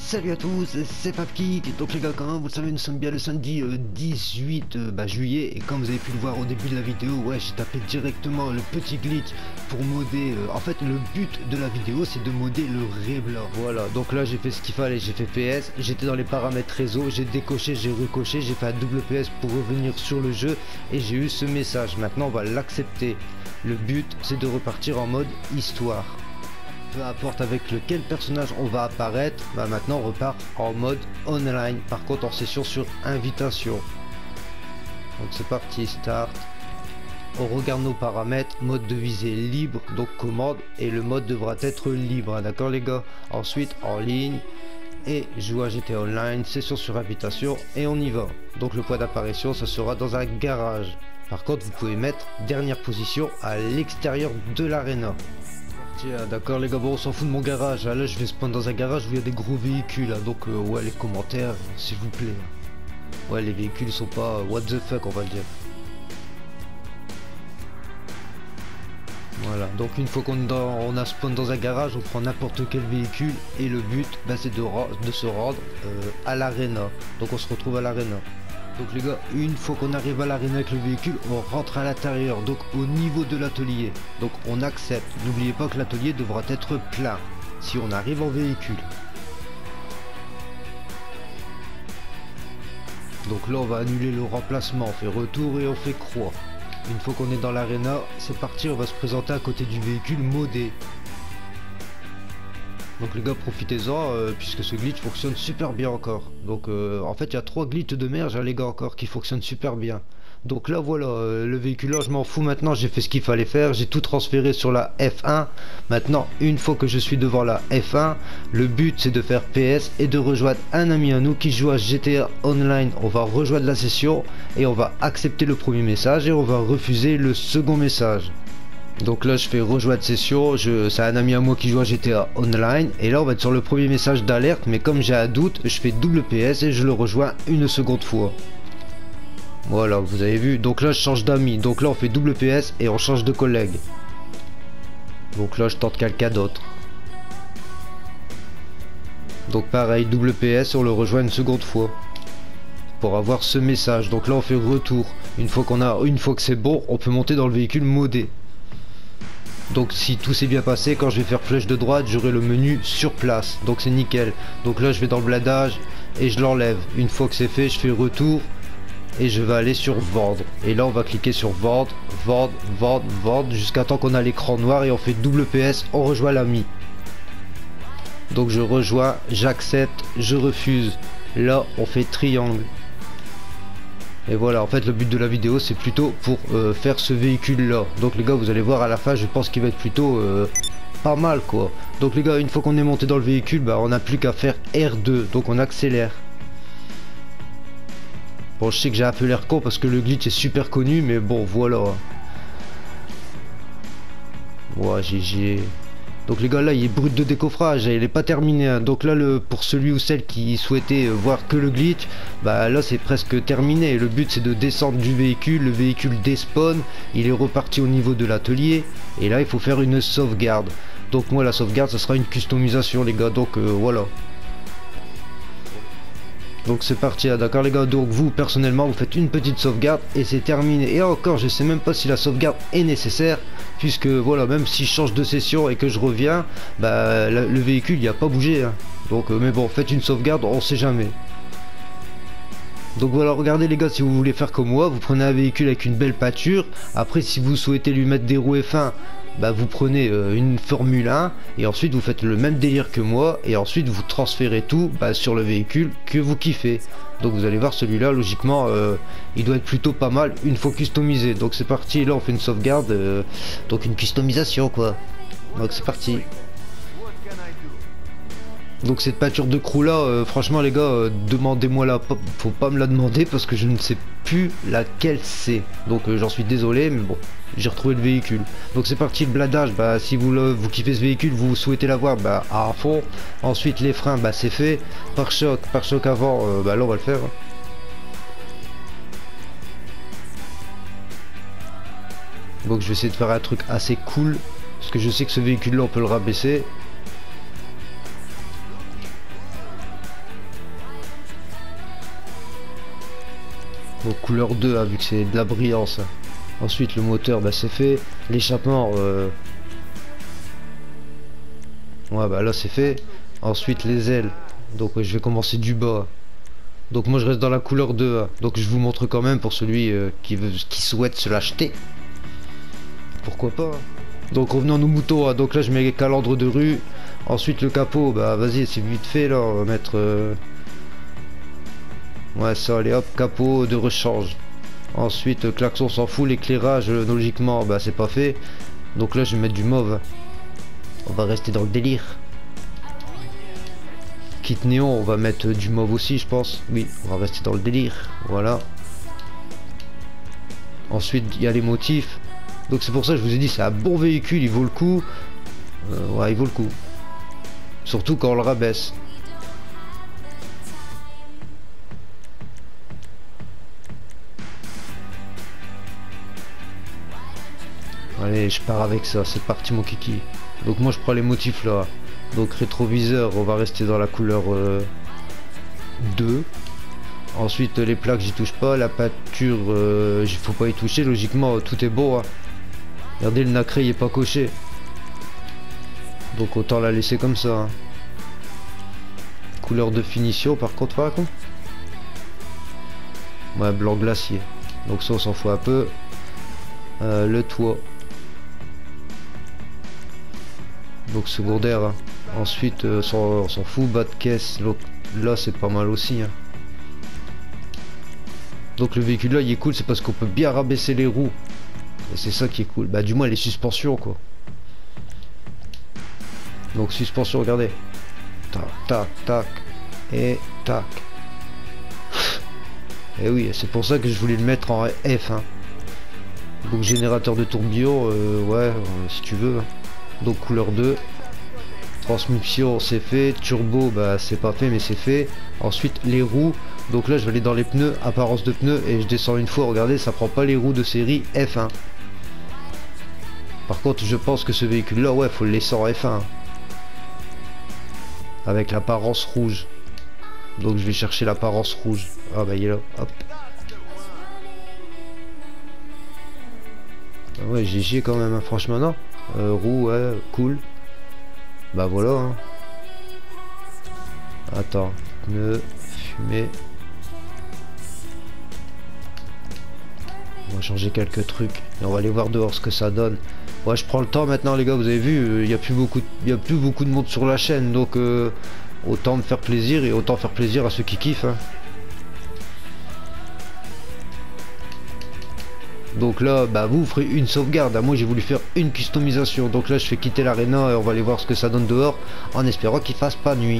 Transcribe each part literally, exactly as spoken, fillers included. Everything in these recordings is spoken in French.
Salut à tous, c'est Papkik. Donc les gars, comme vous le savez, nous sommes bien le samedi euh, dix-huit euh, bah, juillet. Et comme vous avez pu le voir au début de la vidéo, ouais, j'ai tapé directement le petit glitch pour modder. Euh, en fait, le but de la vidéo, c'est de modder le Rebla. Voilà, donc là, j'ai fait ce qu'il fallait. J'ai fait P S, j'étais dans les paramètres réseau, j'ai décoché, j'ai recoché, j'ai fait un double P S pour revenir sur le jeu. Et j'ai eu ce message. Maintenant, on va l'accepter. Le but, c'est de repartir en mode histoire. Peu importe avec lequel personnage on va apparaître, bah maintenant on repart en mode online, par contre en session sur invitation. Donc c'est parti, start. On regarde nos paramètres, mode de visée libre, donc commande, et le mode devra être libre, hein, d'accord les gars. Ensuite en ligne, et jouer à G T A Online, session sur invitation, et on y va. Donc le point d'apparition, ça sera dans un garage. Par contre vous pouvez mettre dernière position à l'extérieur de l'aréna. Tiens, d'accord les gars, bon on s'en fout de mon garage, hein. Là je vais spawn dans un garage où il y a des gros véhicules, hein. Donc euh, ouais, les commentaires s'il vous plaît. Ouais, les véhicules sont pas what the fuck, on va le dire. Voilà, donc une fois qu'on on a spawn dans un garage, on prend n'importe quel véhicule et le but bah, c'est de, de se rendre euh, à l'aréna. Donc on se retrouve à l'aréna. Donc les gars, une fois qu'on arrive à l'aréna avec le véhicule, on rentre à l'intérieur, donc au niveau de l'atelier. Donc on accepte. N'oubliez pas que l'atelier devra être plein si on arrive en véhicule. Donc là on va annuler le remplacement, on fait retour et on fait croix. Une fois qu'on est dans l'aréna, c'est parti, on va se présenter à côté du véhicule modé. Donc les gars, profitez-en euh, puisque ce glitch fonctionne super bien encore. Donc euh, en fait il y a trois glitches de merde hein, les gars encore qui fonctionnent super bien. Donc là voilà, euh, le véhicule là je m'en fous maintenant, j'ai fait ce qu'il fallait faire, j'ai tout transféré sur la F un. Maintenant une fois que je suis devant la F un, le but c'est de faire P S et de rejoindre un ami à nous qui joue à G T A Online. On va rejoindre la session et on va accepter le premier message et on va refuser le second message. Donc là je fais rejoindre session, c'est un ami à moi qui joue à G T A Online. Et là on va être sur le premier message d'alerte, mais comme j'ai un doute, je fais double P S et je le rejoins une seconde fois. Voilà, vous avez vu, donc là je change d'ami, donc là on fait double P S et on change de collègue. Donc là je tente quelqu'un d'autre. Donc pareil, double P S et on le rejoint une seconde fois. Pour avoir ce message, donc là on fait retour. Une fois qu'on a, une fois que c'est bon, on peut monter dans le véhicule modé. Donc si tout s'est bien passé, quand je vais faire flèche de droite, j'aurai le menu sur place. Donc c'est nickel. Donc là je vais dans le blindage et je l'enlève. Une fois que c'est fait, je fais retour et je vais aller sur vendre. Et là on va cliquer sur vendre, vendre, vendre, vendre jusqu'à temps qu'on a l'écran noir et on fait double P S, on rejoint l'ami. Donc je rejoins, j'accepte, je refuse. Là on fait triangle. Et voilà, en fait le but de la vidéo c'est plutôt pour euh, faire ce véhicule là. Donc les gars, vous allez voir à la fin, je pense qu'il va être plutôt euh, pas mal quoi. Donc les gars, une fois qu'on est monté dans le véhicule, bah on n'a plus qu'à faire R deux, donc on accélère. Bon, je sais que j'ai un peu l'air con parce que le glitch est super connu, mais bon voilà. Ouais, G G. Donc les gars, là il est brut de décoffrage, il est pas terminé hein. Donc là le, pour celui ou celle qui souhaitait voir que le glitch, bah là c'est presque terminé. Le but c'est de descendre du véhicule, le véhicule despawn, il est reparti au niveau de l'atelier. Et là il faut faire une sauvegarde. Donc moi la sauvegarde ça sera une customisation les gars, donc euh, voilà. Donc c'est parti, hein, d'accord les gars. Donc vous personnellement vous faites une petite sauvegarde et c'est terminé. Et encore je sais même pas si la sauvegarde est nécessaire, puisque voilà, même si je change de session et que je reviens, bah le, le véhicule il a pas bougé hein. Donc euh, mais bon, faites une sauvegarde, on sait jamais. Donc voilà, regardez les gars, si vous voulez faire comme moi, vous prenez un véhicule avec une belle pâture. Après si vous souhaitez lui mettre des roues F un, bah vous prenez euh, une Formule un et ensuite vous faites le même délire que moi et ensuite vous transférez tout bah, sur le véhicule que vous kiffez. Donc vous allez voir, celui-là logiquement euh, il doit être plutôt pas mal une fois customisé. Donc c'est parti, là on fait une sauvegarde, euh, donc une customisation quoi. Donc c'est parti. Donc cette peinture de crew là, euh, franchement les gars, euh, demandez-moi là, faut pas me la demander parce que je ne sais plus laquelle c'est. Donc euh, j'en suis désolé, mais bon, j'ai retrouvé le véhicule. Donc c'est parti, le blindage, bah si vous, le, vous kiffez ce véhicule, vous souhaitez l'avoir, bah à fond. Ensuite les freins, bah c'est fait. Pare-choc, pare-choc avant, euh, bah là on va le faire. Donc je vais essayer de faire un truc assez cool, parce que je sais que ce véhicule là on peut le rabaisser. Donc couleur deux, hein, vu que c'est de la brillance. Ensuite le moteur, bah c'est fait. L'échappement, euh... ouais bah là c'est fait. Ensuite les ailes. Donc je vais commencer du bas. Donc moi je reste dans la couleur deux, hein. Donc je vous montre quand même pour celui euh, qui veut, qui souhaite se l'acheter. Pourquoi pas, hein. Donc revenons à nos moutons, hein. Donc là je mets les calandres de rue. Ensuite le capot, bah vas-y c'est vite fait là, on va mettre... Euh... Ouais ça, allez hop, capot de rechange. Ensuite le klaxon s'en fout, l'éclairage logiquement bah c'est pas fait. Donc là je vais mettre du mauve. On va rester dans le délire. Kit néon, on va mettre du mauve aussi je pense. Oui, on va rester dans le délire. Voilà. Ensuite il y a les motifs. Donc c'est pour ça que je vous ai dit c'est un bon véhicule, il vaut le coup. Euh, ouais il vaut le coup. Surtout quand on le rabaisse. Allez, je pars avec ça, c'est parti mon kiki. Donc moi je prends les motifs là. Donc rétroviseur, on va rester dans la couleur euh, deux. Ensuite les plaques j'y touche pas. La peinture, euh, il faut pas y toucher. Logiquement tout est beau, hein. Regardez le nacré il est pas coché. Donc autant la laisser comme ça, hein. Couleur de finition par contre par contre. Ouais blanc glacier. Donc ça on s'en fout un peu. euh, Le toit. Donc secondaire, hein. Ensuite euh, on s'en fout. Bas de caisse là c'est pas mal aussi, hein. Donc le véhicule là il est cool, c'est parce qu'on peut bien rabaisser les roues. Et c'est ça qui est cool. Bah du moins les suspensions quoi. Donc suspension, regardez. Tac, tac, tac. Et tac. Et oui, c'est pour ça que je voulais le mettre en F, hein. Donc générateur de tourbillon, euh, ouais, euh, si tu veux. Donc couleur deux. Transmission c'est fait. Turbo bah c'est pas fait mais c'est fait. Ensuite les roues. Donc là je vais aller dans les pneus, apparence de pneus. Et je descends une fois, regardez ça prend pas les roues de série F un. Par contre je pense que ce véhicule là ouais faut le laisser en F un. Avec l'apparence rouge. Donc je vais chercher l'apparence rouge. Ah bah il est là, hop. Ah ouais G G quand même, hein. Franchement non. Euh, roue ouais cool. Bah voilà, hein. Attends, pneus, fumée. On va changer quelques trucs et on va aller voir dehors ce que ça donne. Ouais je prends le temps maintenant les gars, vous avez vu, il n'y a plus beaucoup il y a plus beaucoup de monde sur la chaîne, donc euh, autant me faire plaisir et autant faire plaisir à ceux qui kiffent, hein. Donc là bah vous ferez une sauvegarde, hein. Moi j'ai voulu faire une customisation. Donc là je fais quitter l'arena et on va aller voir ce que ça donne dehors, en espérant qu'il fasse pas nuit.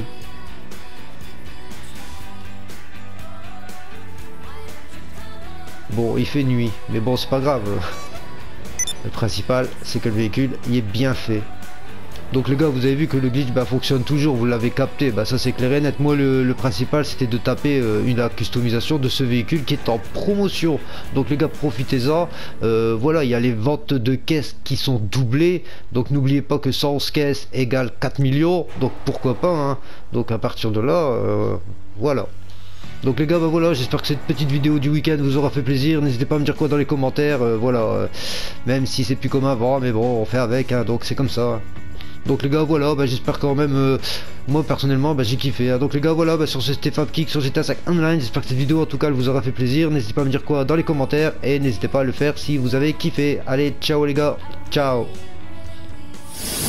Bon il fait nuit mais bon c'est pas grave. Le principal c'est que le véhicule il est bien fait. Donc les gars vous avez vu que le glitch bah, fonctionne toujours, vous l'avez capté, bah ça c'est clair et net. Moi le, le principal c'était de taper euh, une la customisation de ce véhicule qui est en promotion. Donc les gars profitez-en. euh, Voilà il y a les ventes de caisses qui sont doublées. Donc n'oubliez pas que cent onze caisses égale quatre millions. Donc pourquoi pas, hein. Donc à partir de là euh, voilà. Donc les gars bah voilà, j'espère que cette petite vidéo du week-end vous aura fait plaisir. N'hésitez pas à me dire quoi dans les commentaires, euh, voilà, euh, même si c'est plus comme avant, mais bon on fait avec, hein, donc c'est comme ça, hein. Donc les gars voilà, bah, j'espère quand même, euh, moi personnellement bah, j'ai kiffé, hein. Donc les gars voilà, bah, sur ce c'était FabKick, sur G T A cinq Online, j'espère que cette vidéo en tout cas elle vous aura fait plaisir. N'hésitez pas à me dire quoi dans les commentaires et n'hésitez pas à le faire si vous avez kiffé. Allez ciao les gars, ciao.